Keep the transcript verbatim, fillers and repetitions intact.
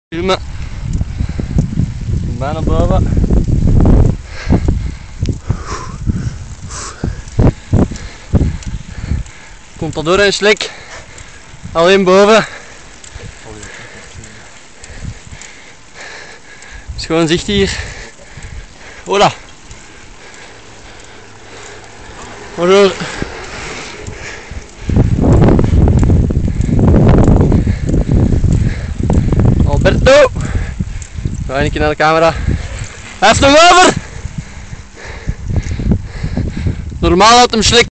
Filmen. Bijna boven. Komt dat door een slek. Alleen boven. Schoon zicht hier. Hola. Bonjour. Alberto. Ga een keer naar de camera. Hij heeft nog over. Normaal had hem slek.